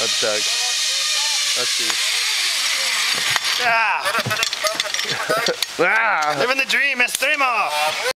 That's Doug. Let's see. Ah! Ah! Living the dream, Estremo!